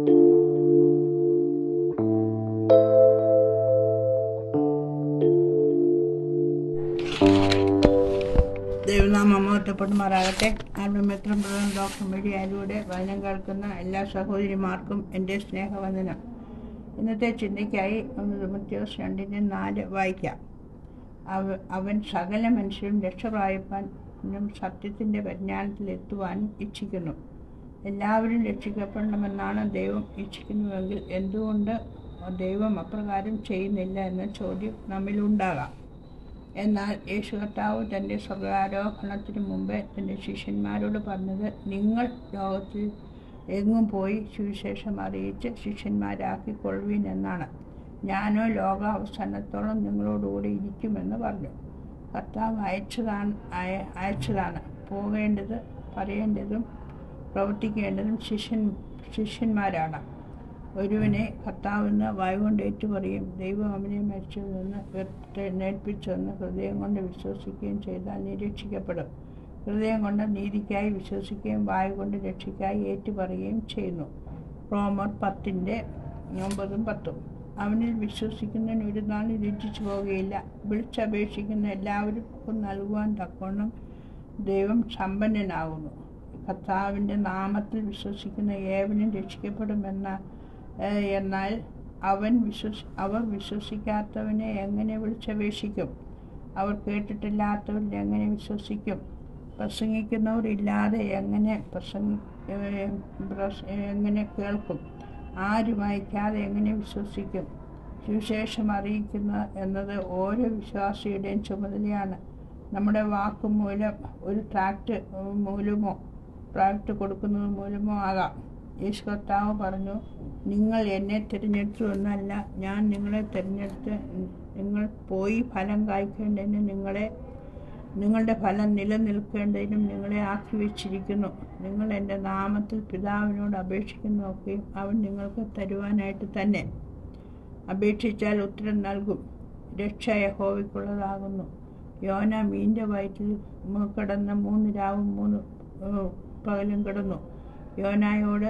ദൈവനാമം മഹത്വപ്പെടുമാറാകട്ടെ. ആത്മമിത്രം പ്രധാന ഡോക്ടർ മീഡിയയിലൂടെ വചനം കേൾക്കുന്ന എല്ലാ സഹോദരിമാർക്കും എൻ്റെ സ്നേഹവന്ദനം. ഇന്നത്തെ ചിന്തയ്ക്കായി 1 തിമോഥെയോസ് 2:4 വായിക്കാം. അവൻ സകല മനുഷ്യരും രക്ഷ പ്രാപിപ്പാനും സത്യത്തിൻ്റെ പരിജ്ഞാനത്തിലെത്തുവാനും ഇച്ഛിക്കുന്നു. എല്ലാവരും രക്ഷിക്കപ്പെടണമെന്നാണ് ദൈവം ഇച്ഛിക്കുന്നുവെങ്കിൽ എന്തുകൊണ്ട് ദൈവം അപ്രകാരം ചെയ്യുന്നില്ല എന്ന ചോദ്യം നമ്മിലുണ്ടാകാം. എന്നാൽ യേശു കർത്താവ് തൻ്റെ സ്വർഗ്ഗാരോഹണത്തിന് മുമ്പേ തൻ്റെ ശിഷ്യന്മാരോട് പറഞ്ഞത്, നിങ്ങൾ ലോകത്തിൽ എങ്ങും പോയി സുവിശേഷം അറിയിച്ച് ശിഷ്യന്മാരാക്കിക്കൊള്ളുവീൻ എന്നാണ്. ഞാനോ ലോകാവസാനത്തോളം നിങ്ങളോടുകൂടി ഇരിക്കുമെന്ന് പറഞ്ഞു. കർത്താവ് അയച്ചതാണ്. പോകേണ്ടത്, പറയേണ്ടതും പ്രവർത്തിക്കേണ്ടതും ശിഷ്യന്മാരാണ്. ഒരുവനെ കർത്താവെന്ന് വായുകൊണ്ട് ഏറ്റുപറയും, ദൈവം അവനെ മരിച്ചതിൽ നിന്ന് ഉയർത്തെഴുന്നേൽപ്പിച്ചെന്ന് ഹൃദയം കൊണ്ട് വിശ്വസിക്കുകയും ചെയ്താൽ നീ രക്ഷിക്കപ്പെടും. ഹൃദയം കൊണ്ട് നീതിക്കായി വിശ്വസിക്കുകയും വായുകൊണ്ട് രക്ഷയ്ക്കായി ഏറ്റുപറയുകയും ചെയ്യുന്നു. റോമർ 10:9-10. അവനിൽ വിശ്വസിക്കുന്നതിന് ഒരു നാളും ലജ്ജിച്ചു പോകുകയില്ല. വിളിച്ചപേക്ഷിക്കുന്ന എല്ലാവർക്കും നൽകുവാൻ തക്കവണ്ണം ദൈവം സമ്പന്നനാകുന്നു. കർത്താവിൻ്റെ നാമത്തിൽ വിശ്വസിക്കുന്ന ഏവനും എന്നാൽ അവർ വിശ്വസിക്കാത്തവനെ എങ്ങനെ വിളിച്ചപേക്ഷിക്കും? അവർ കേട്ടിട്ടില്ലാത്തവരിൽ എങ്ങനെ വിശ്വസിക്കും? പ്രസംഗിക്കുന്നവർ ഇല്ലാതെ എങ്ങനെ കേൾക്കും? ആരും അയക്കാതെ എങ്ങനെ വിശ്വസിക്കും? സുവിശേഷം അറിയിക്കുക എന്നത് ഓരോ വിശ്വാസിയുടെയും ചുമതലയാണ്. നമ്മുടെ വാക്കുമൂലം, ഒരു ട്രാക്റ്റ് കൊടുക്കുന്നത് മൂലമോ ആകാം. യേശു കർത്താവ് പറഞ്ഞു, നിങ്ങൾ എന്നെ തിരഞ്ഞെടുത്തു എന്നല്ല, ഞാൻ നിങ്ങളെ തിരഞ്ഞെടുത്ത് നിങ്ങൾ പോയി ഫലം കായ്ക്കേണ്ടതിന് നിങ്ങളുടെ ഫലം നിലനിൽക്കേണ്ടതിനും നിങ്ങളെ ആക്കി വെച്ചിരിക്കുന്നു. നിങ്ങൾ എൻ്റെ നാമത്തിൽ പിതാവിനോട് അപേക്ഷിക്കുന്നതൊക്കെയും അവൻ നിങ്ങൾക്ക് തരുവാനായിട്ട് തന്നെ. അപേക്ഷിച്ചാൽ ഉത്തരം നൽകും. രക്ഷ യഹോവയ്ക്കുള്ളതാകുന്നു. യോന മീൻ്റെ വയറ്റിൽ കിടന്ന് 3 രാവും 3 പകലും കിടന്നു. യോന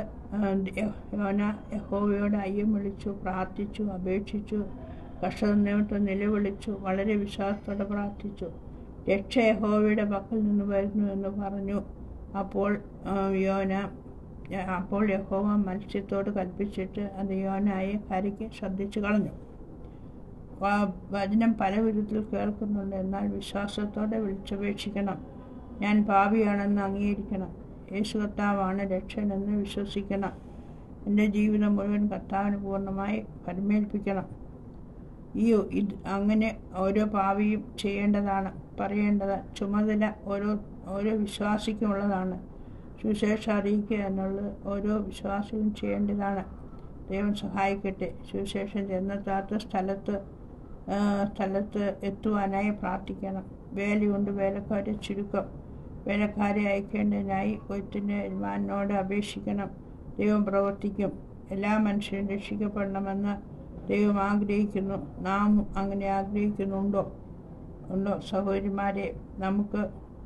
യഹോവയോട് അയ്യം വിളിച്ചു, പ്രാർത്ഥിച്ചു, അപേക്ഷിച്ചു, കഷ്ടനിമിത്തം നിലവിളിച്ചു, വളരെ വിശ്വാസത്തോടെ പ്രാർത്ഥിച്ചു. രക്ഷ യഹോവയുടെ പക്കൽ നിന്ന് വരുന്നു എന്ന് പറഞ്ഞു. അപ്പോൾ യഹോവ മത്സ്യത്തോട് കൽപ്പിച്ചിട്ട് അത് യോനായെ കരയ്ക്ക് ശ്രദ്ധിച്ചു കളഞ്ഞു. വചനം പല വിധത്തിൽ കേൾക്കുന്നുണ്ട്. എന്നാൽ വിശ്വാസത്തോടെ വിളിച്ചപേക്ഷിക്കണം. ഞാൻ പാപിയാണെന്ന് അംഗീകരിക്കണം. യേശു കർത്താവാണ് രക്ഷകനെന്ന് വിശ്വസിക്കണം. എൻ്റെ ജീവിതം മുഴുവൻ കർത്താവിന് പൂർണ്ണമായി പരമേൽപ്പിക്കണം. അങ്ങനെ ഓരോ പാപിയും ചെയ്യേണ്ടതാണ്. പറയേണ്ടത് ചുമതല ഓരോ വിശ്വാസിക്കുമുള്ളതാണ്. സുവിശേഷം അറിയിക്കുക എന്നുള്ളത് ഓരോ വിശ്വാസികളും ചെയ്യേണ്ടതാണ്. ദൈവം സഹായിക്കട്ടെ. സുവിശേഷം ചെന്നെത്താത്ത സ്ഥലത്ത് എത്തുവാനായി പ്രാർത്ഥിക്കണം. വേലയുണ്ട്, വേലക്കാരെ ചുരുക്കം. വേലക്കാരെ അയക്കേണ്ടതിനായി കൊയ്ത്തിൻ്റെ യജമാനോട് അപേക്ഷിക്കണം. ദൈവം പ്രവർത്തിക്കും. എല്ലാ മനുഷ്യരും രക്ഷിക്കപ്പെടണമെന്ന് ദൈവം ആഗ്രഹിക്കുന്നു. നാം അങ്ങനെ ആഗ്രഹിക്കുന്നുണ്ടോ? സഹോദരിമാരെ, നമുക്ക്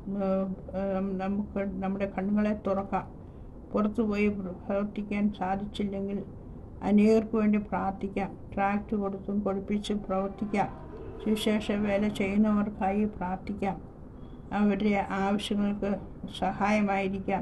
നമ്മുടെ കണ്ണുകളെ തുറക്കാം. പുറത്തുപോയി പ്രവർത്തിക്കാൻ സാധിച്ചില്ലെങ്കിൽ അനേകർക്ക് വേണ്ടി പ്രാർത്ഥിക്കാം. ട്രാക്റ്റ് കൊടുത്തും കൊടുപ്പിച്ചും പ്രവർത്തിക്കാം. സുവിശേഷ വേല ചെയ്യുന്നവർക്കായി പ്രാർത്ഥിക്കാം. അവരുടെ ആവശ്യങ്ങൾക്ക് സഹായമായിരിക്കാം.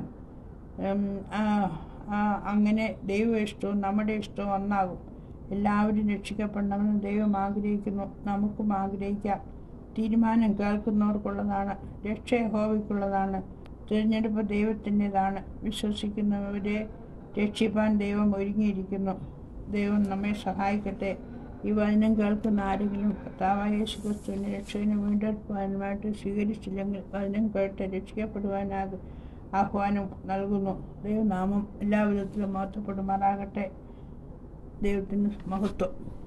അങ്ങനെ ദൈവ ഇഷ്ടവും നമ്മുടെ ഇഷ്ടവും ഒന്നാകും. എല്ലാവരും രക്ഷിക്കപ്പെടണമെന്ന് ദൈവം ആഗ്രഹിക്കുന്നു. നമുക്കും ആഗ്രഹിക്കാം. തീരുമാനം കേൾക്കുന്നവർക്കുള്ളതാണ്. രക്ഷ യഹോവയ്ക്കുള്ളതാണ്. തിരഞ്ഞെടുപ്പ് ദൈവത്തിൻ്റെതാണ്. വിശ്വസിക്കുന്നവരെ രക്ഷിപ്പാൻ ദൈവം ഒരുങ്ങിയിരിക്കുന്നു. ദൈവം നമ്മെ സഹായിക്കട്ടെ. ഈ വചനം കേൾക്കുന്ന ആരെങ്കിലും കർത്താവായ യേശു ക്രിസ്തുവിനെ രക്ഷകനെ വീണ്ടെടുക്കുവാനുമായിട്ട് സ്വീകരിച്ചില്ലെങ്കിൽ വചനം കേട്ട് രക്ഷിക്കപ്പെടുവാനാകും ആഹ്വാനം നൽകുന്നു. ദൈവനാമം എല്ലാ വിധത്തിലും മഹത്വപ്പെടുമാറാകട്ടെ. ദൈവത്തിന് മഹത്വം.